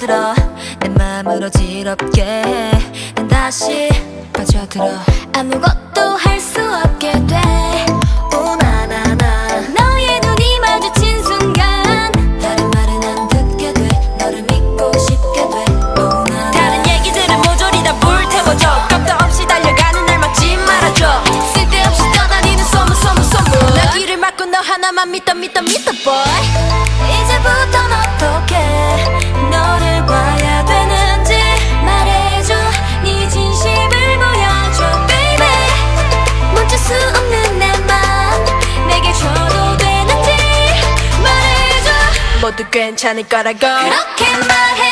파고들어 내 맘을 어지럽게 난 다시 빠져들어 아무것도 할 수 없게 돼 오나나나 너의 눈이 마주친 순간 다른 말은 안 듣게 돼 너를 믿고 싶게 돼 오나나 다른 얘기들은 모조리 다 불태워줘 겁도 없이 달려가는 날 막지 말아줘 쓸데없이 떠다니는 소문 나 귀를 막고 너 하나만 믿어 boy 이제부턴 어떻게 너를 봐야 되는지 말해줘 네 진심을 보여줘 baby 멈출 수 없는 내 맘 내게 줘도 되는지 말해줘 모두 괜찮을 거라고 그렇게 말해